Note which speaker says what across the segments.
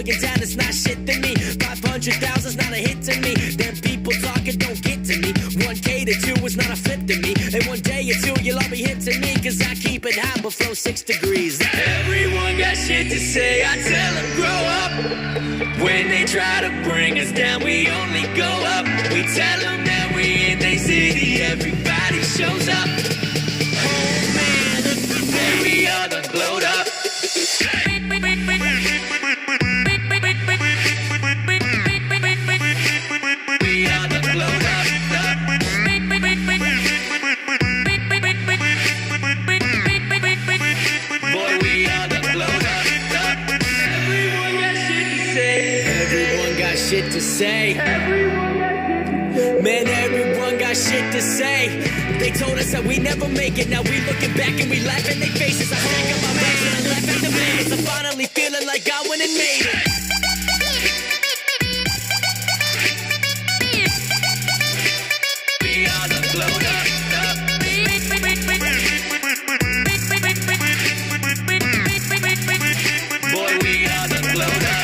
Speaker 1: $1,000,000 down, it's not shit to me. 500,000's not a hit to me. Them people talking don't get to me. 1K to 2 is not a flip to me. And one day or two you'll all be hit to me, cause I keep it hot but flow 6 degrees. Everyone got shit to say, I tell them grow up. When they try to bring us down, we only go up. We tell them that we in their city, everybody shows up. Oh man, there we are, the glowed up. We are the glowed up. Boy, we are the glowed up. Everyone got shit to say. Everyone got shit to say. Man, everyone got shit to say. They told us that we never make it. Now we looking back and we laugh in their faces. I think of my bags and I laugh at the man. I'm finally feeling like I went and made it. We are the glowed up. Boy, we are the glowed up.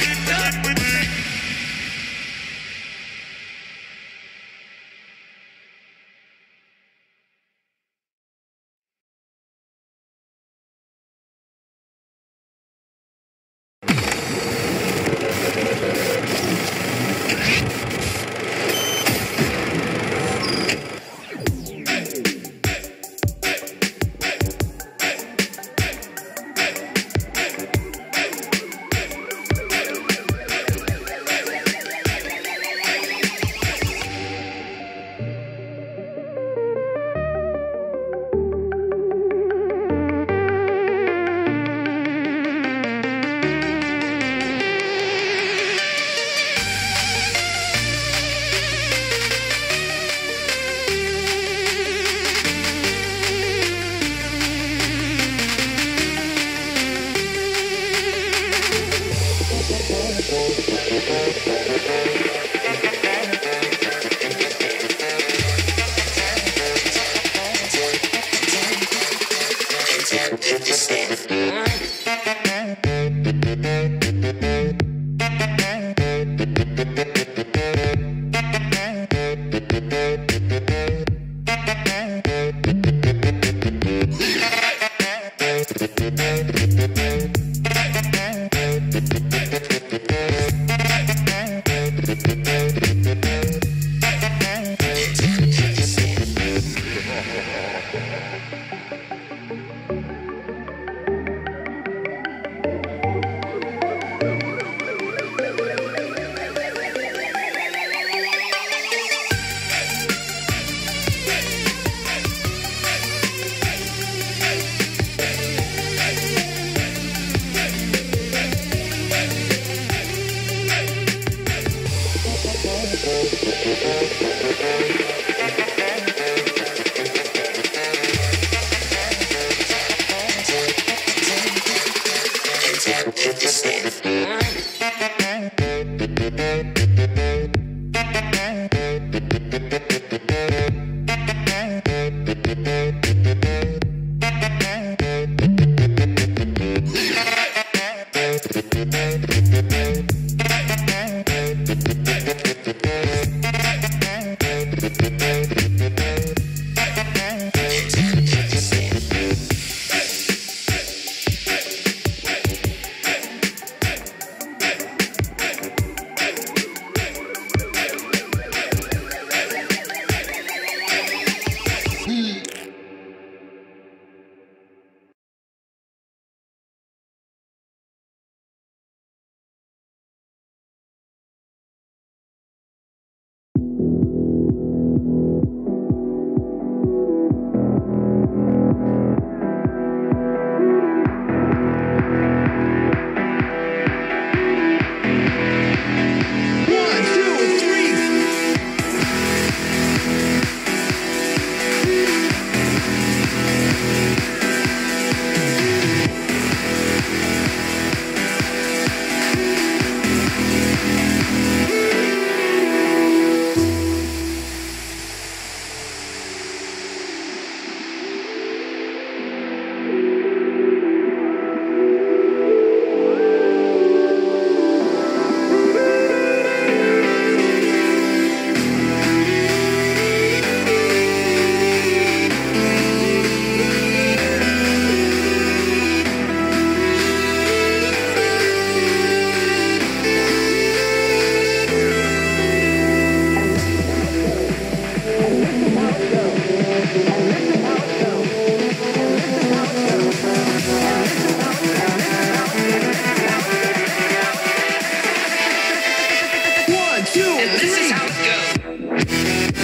Speaker 1: and this is how it goes.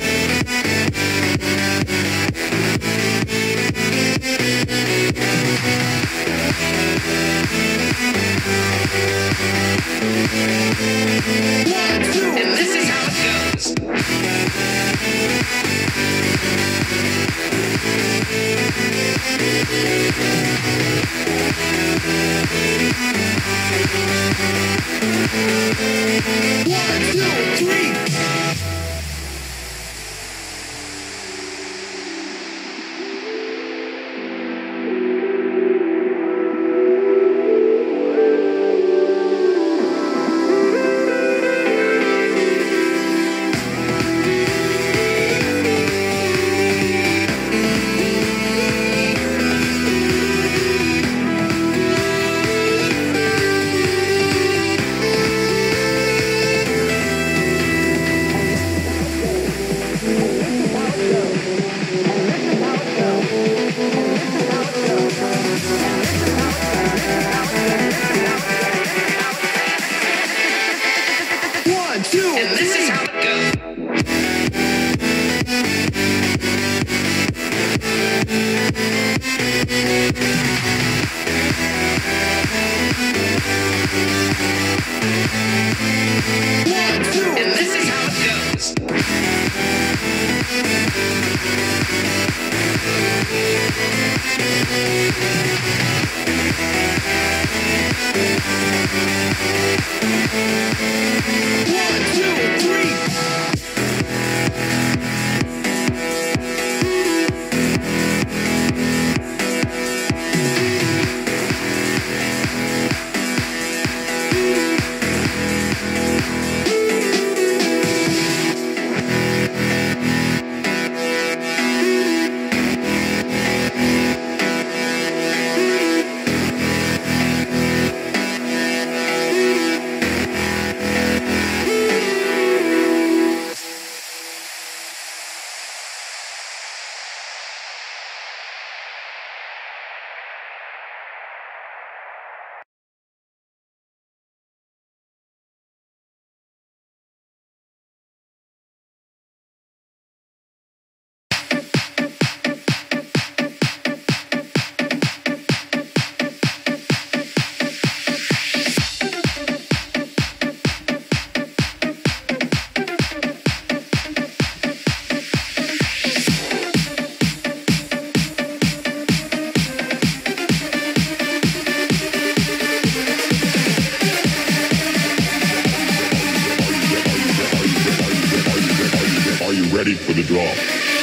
Speaker 1: And this is how it goes. One, two, three. And this is how it goes. One, two, and this is how it goes. One, two, three.
Speaker 2: Ready for the drop.